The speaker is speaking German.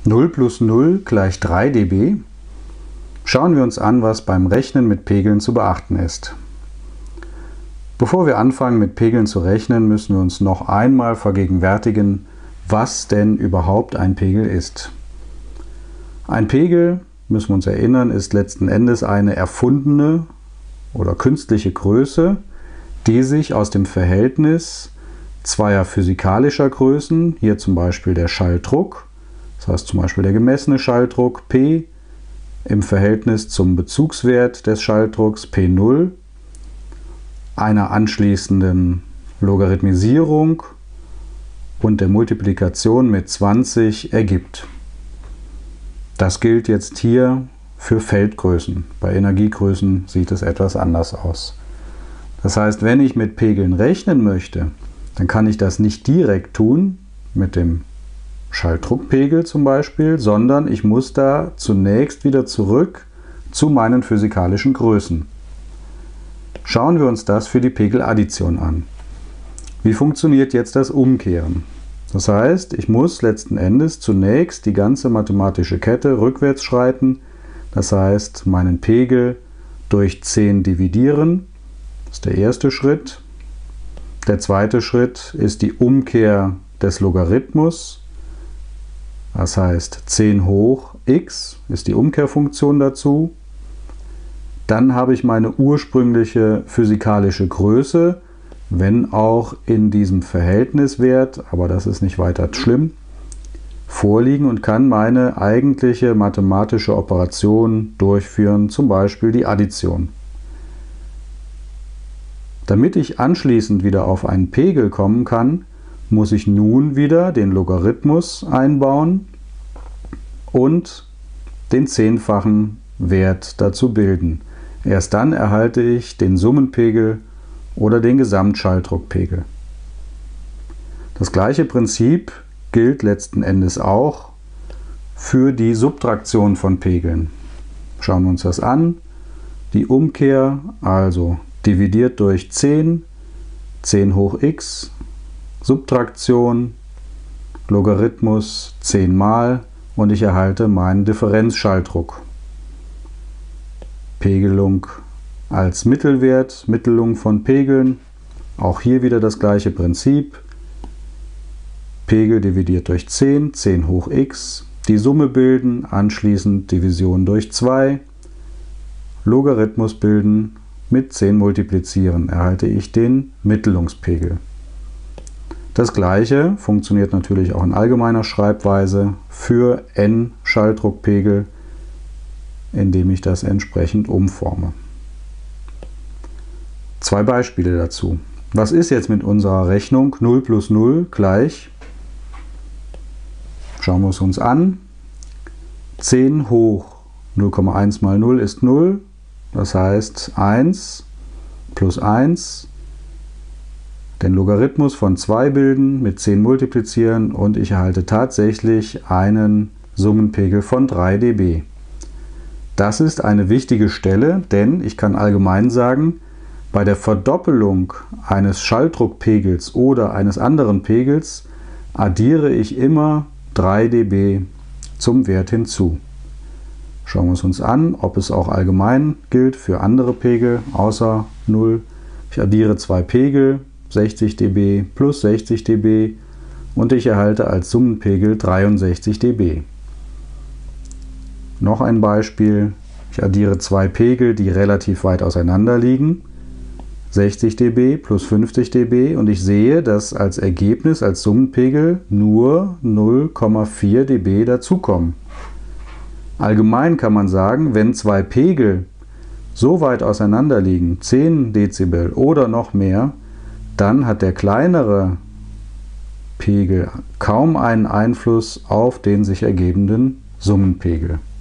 0 plus 0 gleich 3 dB. Schauen wir uns an, was beim Rechnen mit Pegeln zu beachten ist. Bevor wir anfangen mit Pegeln zu rechnen, müssen wir uns noch einmal vergegenwärtigen, was denn überhaupt ein Pegel ist. Ein Pegel, müssen wir uns erinnern, ist letzten Endes eine erfundene oder künstliche Größe, die sich aus dem Verhältnis zweier physikalischer Größen, hier zum Beispiel der Schalldruck, das heißt zum Beispiel der gemessene Schalldruck P im Verhältnis zum Bezugswert des Schalldrucks P0, einer anschließenden Logarithmisierung und der Multiplikation mit 20 ergibt. Das gilt jetzt hier für Feldgrößen. Bei Energiegrößen sieht es etwas anders aus. Das heißt, wenn ich mit Pegeln rechnen möchte, dann kann ich das nicht direkt tun mit dem Schalldruckpegel zum Beispiel, sondern ich muss da zunächst wieder zurück zu meinen physikalischen Größen. Schauen wir uns das für die Pegeladdition an. Wie funktioniert jetzt das Umkehren? Das heißt, ich muss letzten Endes zunächst die ganze mathematische Kette rückwärts schreiten. Das heißt, meinen Pegel durch 10 dividieren. Das ist der erste Schritt. Der zweite Schritt ist die Umkehr des Logarithmus. Das heißt, 10 hoch x ist die Umkehrfunktion dazu. Dann habe ich meine ursprüngliche physikalische Größe, wenn auch in diesem Verhältniswert, aber das ist nicht weiter schlimm, vorliegen und kann meine eigentliche mathematische Operation durchführen, zum Beispiel die Addition. Damit ich anschließend wieder auf einen Pegel kommen kann, muss ich nun wieder den Logarithmus einbauen und den 10-fachen Wert dazu bilden. Erst dann erhalte ich den Summenpegel oder den Gesamtschalldruckpegel. Das gleiche Prinzip gilt letzten Endes auch für die Subtraktion von Pegeln. Schauen wir uns das an. Die Umkehr, also dividiert durch 10, 10 hoch x, Subtraktion, Logarithmus 10 mal und ich erhalte meinen Differenzschalldruck. Pegelung als Mittelwert, Mittelung von Pegeln, auch hier wieder das gleiche Prinzip. Pegel dividiert durch 10, 10 hoch x, die Summe bilden, anschließend Division durch 2, Logarithmus bilden, mit 10 multiplizieren, erhalte ich den Mittelungspegel. Das gleiche funktioniert natürlich auch in allgemeiner Schreibweise für n Schalldruckpegel, indem ich das entsprechend umforme. Zwei Beispiele dazu. Was ist jetzt mit unserer Rechnung 0 plus 0 gleich? Schauen wir es uns an. 10 hoch 0,1 mal 0 ist 0. Das heißt 1 plus 1. Den Logarithmus von 2 bilden, mit 10 multiplizieren und ich erhalte tatsächlich einen Summenpegel von 3 dB. Das ist eine wichtige Stelle, denn ich kann allgemein sagen, bei der Verdoppelung eines Schalldruckpegels oder eines anderen Pegels addiere ich immer 3 dB zum Wert hinzu. Schauen wir es uns an, ob es auch allgemein gilt für andere Pegel außer 0. Ich addiere 2 Pegel, 60 dB plus 60 dB und ich erhalte als Summenpegel 63 dB. Noch ein Beispiel, ich addiere 2 Pegel, die relativ weit auseinander liegen, 60 dB plus 50 dB und ich sehe, dass als Ergebnis, als Summenpegel nur 0,4 dB dazukommen. Allgemein kann man sagen, wenn 2 Pegel so weit auseinander liegen, 10 Dezibel oder noch mehr, dann hat der kleinere Pegel kaum einen Einfluss auf den sich ergebenden Summenpegel.